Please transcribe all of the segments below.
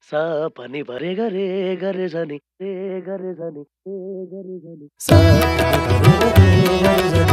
सा पनि भरे गरे गरे जनी रे गरे जनी रे गरे जनी सा पनि भरे गरे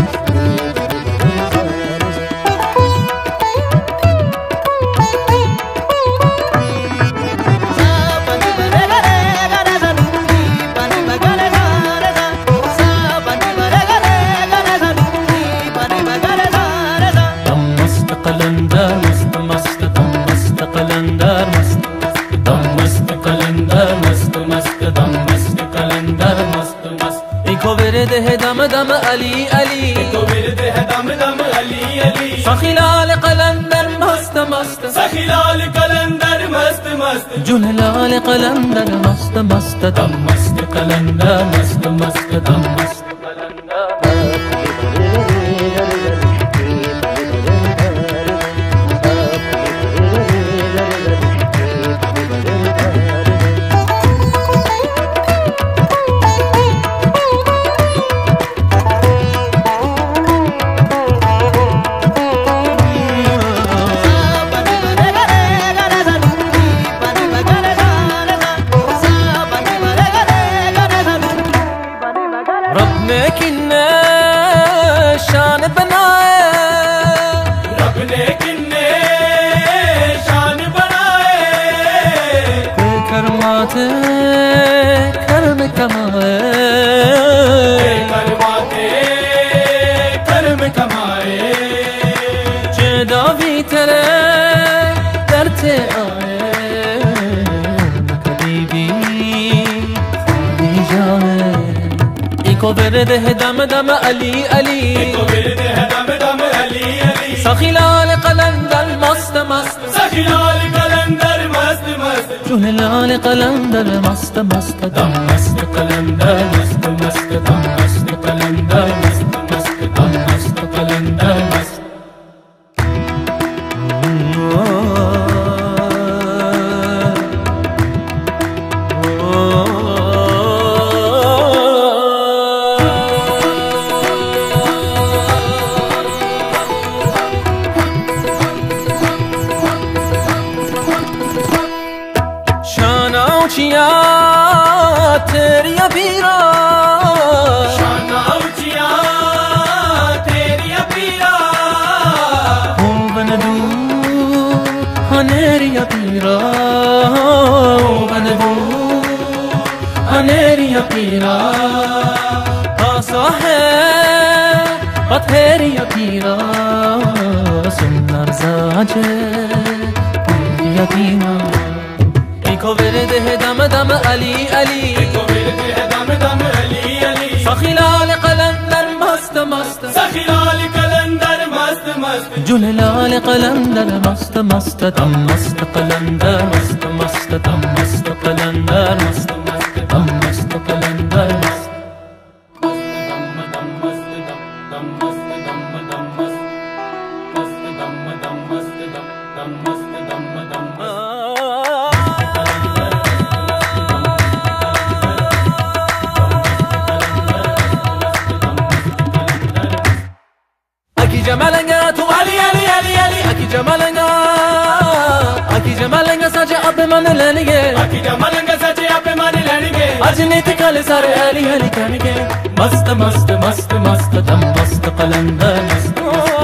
दम दम अली अली तो विरदे है दम दम अली अली सखीलाल कलंदर मस्त मस्त सखीलाल कलंदर मस्त मस्त जुनलाल कलंदर मस्त मस्त दम मस्त कलंदर मस्त मस्त दम मस्त ने किन्ने शान बनाए रब ने किन्ने शान बनाए करमाते कर्म कमाए करमाते कर्म कमाए जेदा भी तेरे करते आए कभी भी जाए को विरदे है दम दम अली अली को विरदे है दम दम अली अली सखीलाल कलंदर मस्त मस्त सखीलाल कलंदर मस्त मस्त जुनलाल कलंदर मस्त मस्त दम मस्त कलंदर मस्त मस्त दम मस्त कलंदर मस्त मस्त दम मस्त कलंदर मस्त ऊंचिया तेरिया पीरा शाना ऊंचिया तेरिया पीरा हो बन दू हनेरिया पीरा हो बन दू हनेरिया पीरा आसा है पथेरिया पीरा सुंदर साजे यकीना को विरदे है दम दम अली अली को विरदे है दम दम अली अली सखीलाल कलंदर मस्त मस्त सखीलाल कलंदर मस्त मस्त जुनलाल कलंदर मस्त मस्त दम मस्त कलंदर मस्त मस्त दम मस्त कलंदर मस्त मस्त दम मस्त कलंदर मस्त जमालेंगे तू अली अली अली अली अकी जमालेंगे सजे अब मन लेंगे अकी जमालेंगे सजे अब मन लेंगे अजनीत काले सारे अली अली करेंगे मस्त मस्त मस्त मस्त दम मस्त कलंदर मस्त